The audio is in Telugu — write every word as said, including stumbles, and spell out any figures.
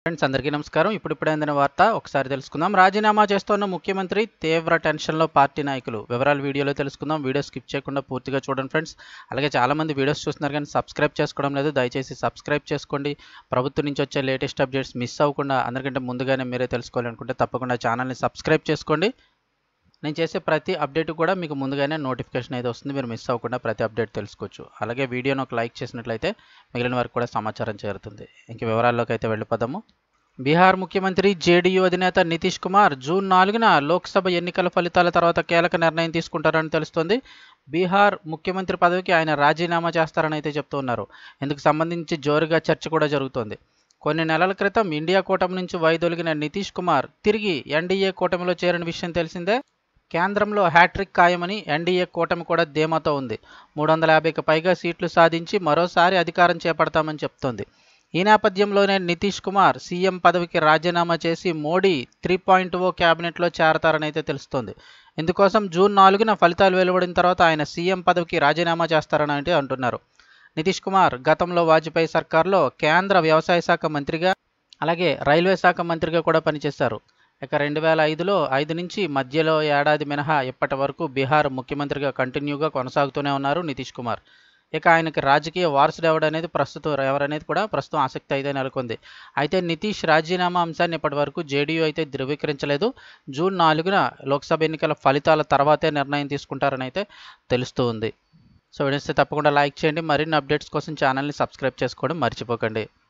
ఫ్రెండ్స్ అందరికీ నమస్కారం. ఇప్పుడిప్పుడే అందిన వార్త ఒకసారి తెలుసుకుందాం. రాజీనామా చేస్తున్న ముఖ్యమంత్రి, తీవ్ర టెన్షన్లో పార్టీ నాయకులు. వివరాలు వీడియోలో తెలుసుకుందాం. వీడియో స్కిప్ చేయకుండా పూర్తిగా చూడండి ఫ్రెండ్స్. అలాగే చాలామంది వీడియోస్ చూస్తున్నారు కానీ సబ్స్క్రైబ్ చేసుకోవడం లేదు. దయచేసి సబ్స్క్రైబ్ చేసుకోండి. ప్రభుత్వం నుంచి వచ్చే లేటెస్ట్ అప్డేట్స్ మిస్ అవ్వకుండా అందరికంటే ముందుగానే మీరే తెలుసుకోవాలనుకుంటే తప్పకుండా ఛానల్ని సబ్స్క్రైబ్ చేసుకోండి. నేను చేసే ప్రతి అప్డేట్ కూడా మీకు ముందుగానే నోటిఫికేషన్ అయితే వస్తుంది. మీరు మిస్ అవ్వకుండా ప్రతి అప్డేట్ తెలుసుకోవచ్చు. అలాగే వీడియోను ఒక లైక్ చేసినట్లయితే మిగిలిన వారికి కూడా సమాచారం చేరుతుంది. ఇంక వివరాల్లోకి అయితే వెళ్ళిపోదాము. బీహార్ ముఖ్యమంత్రి జేడీయూ అధినేత నితీష్ కుమార్ జూన్ నాలుగున లోక్సభ ఎన్నికల ఫలితాల తర్వాత కీలక నిర్ణయం తీసుకుంటారని తెలుస్తోంది. బీహార్ ముఖ్యమంత్రి పదవికి ఆయన రాజీనామా చేస్తారని అయితే చెప్తూ ఉన్నారు. ఇందుకు సంబంధించి జోరుగా చర్చ కూడా జరుగుతోంది. కొన్ని నెలల క్రితం ఇండియా కూటమి నుంచి వైదొలిగిన నితీష్ కుమార్ తిరిగి ఎన్డీఏ కూటమిలో చేరిన విషయం తెలిసిందే. కేంద్రంలో హ్యాట్రిక్ ఖాయమని ఎన్డీఏ కూటమి కూడా ధీమాతో ఉంది. మూడు వందల యాభైకి పైగా సీట్లు సాధించి మరోసారి అధికారం చేపడతామని చెప్తోంది. ఈ నేపథ్యంలోనే నితీష్ కుమార్ సీఎం పదవికి రాజీనామా చేసి మోడీ త్రీ పాయింట్ ఓ క్యాబినెట్లో చేరతారని అయితే తెలుస్తోంది. ఇందుకోసం జూన్ నాలుగున ఫలితాలు వెలువడిన తర్వాత ఆయన సీఎం పదవికి రాజీనామా చేస్తారని అయితే అంటున్నారు. నితీష్ కుమార్ గతంలో వాజ్పేయి సర్కార్లో కేంద్ర వ్యవసాయ శాఖ మంత్రిగా, అలాగే రైల్వే శాఖ మంత్రిగా కూడా పనిచేశారు. ఇక రెండు వేల ఐదులో ఐదు నుంచి మధ్యలో ఏడాది మినహా ఇప్పటి వరకు బీహార్ ముఖ్యమంత్రిగా కంటిన్యూగా కొనసాగుతూనే ఉన్నారు నితీష్ కుమార్. ఇక ఆయనకి రాజకీయ వారసుడు ఎవడనేది ప్రస్తుతం ఎవరనేది కూడా ప్రస్తుతం ఆసక్తి అయితే నెలకొంది. అయితే నితీష్ రాజీనామా అంశాన్ని ఇప్పటి వరకు జేడీయూ అయితే ధృవీకరించలేదు. జూన్ నాలుగున లోక్సభ ఎన్నికల ఫలితాల తర్వాతే నిర్ణయం తీసుకుంటారని అయితే తెలుస్తూ ఉంది. సో వీడియోస్ తప్పకుండా లైక్ చేయండి. మరిన్ని అప్డేట్స్ కోసం ఛానల్ని సబ్స్క్రైబ్ చేసుకోవడం మర్చిపోకండి.